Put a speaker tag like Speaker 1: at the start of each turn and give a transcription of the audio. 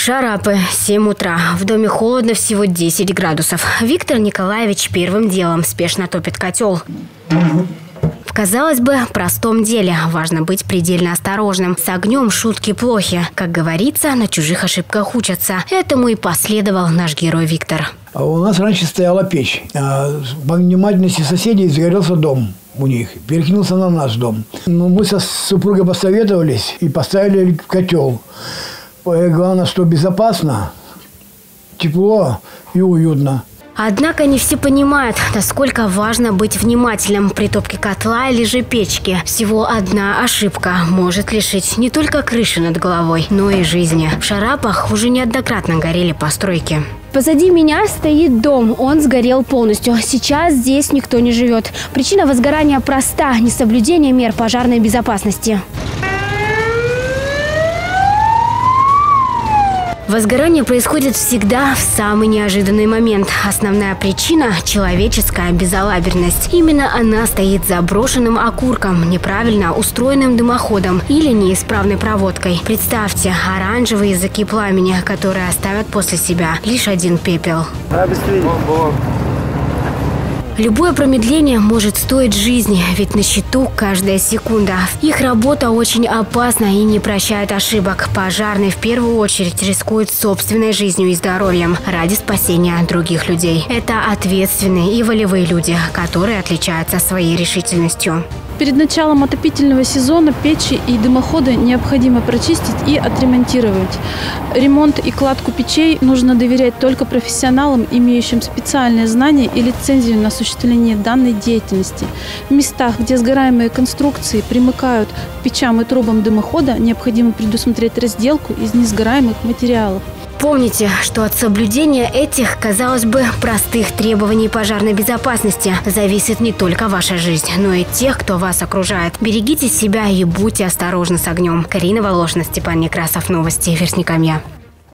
Speaker 1: Шарапы, 7 утра. В доме холодно, всего 10 градусов. Виктор Николаевич первым делом спешно топит котел. В, казалось бы, простом деле важно быть предельно осторожным. С огнем шутки плохи. Как говорится, на чужих ошибках учатся. Этому и последовал наш герой Виктор.
Speaker 2: У нас раньше стояла печь. По внимательности соседей загорелся дом у них. Перекинулся на наш дом. Но мы со супругой посоветовались и поставили котел. Главное, что безопасно, тепло и уютно.
Speaker 1: Однако не все понимают, насколько важно быть внимательным при топке котла или же печки. Всего одна ошибка может лишить не только крыши над головой, но и жизни. В Шарапах уже неоднократно горели постройки. Позади меня стоит дом. Он сгорел полностью. Сейчас здесь никто не живет. Причина возгорания проста – несоблюдение мер пожарной безопасности. Возгорание происходит всегда в самый неожиданный момент. Основная причина – человеческая безалаберность. Именно она стоит за брошенным окурком, неправильно устроенным дымоходом или неисправной проводкой. Представьте, оранжевые языки пламени, которые оставят после себя лишь один пепел. Любое промедление может стоить жизни, ведь на счету каждая секунда. Их работа очень опасна и не прощает ошибок. Пожарные в первую очередь рискуют собственной жизнью и здоровьем ради спасения других людей. Это ответственные и волевые люди, которые отличаются своей решительностью.
Speaker 3: Перед началом отопительного сезона печи и дымоходы необходимо прочистить и отремонтировать. Ремонт и кладку печей нужно доверять только профессионалам, имеющим специальные знания и лицензию на осуществление данной деятельности. В местах, где сгораемые конструкции примыкают к печам и трубам дымохода, необходимо предусмотреть разделку из несгораемых материалов.
Speaker 1: Помните, что от соблюдения этих, казалось бы, простых требований пожарной безопасности зависит не только ваша жизнь, но и тех, кто вас окружает. Берегите себя и будьте осторожны с огнем. Карина Волошина, Степан Некрасов. Новости Верхнекамья.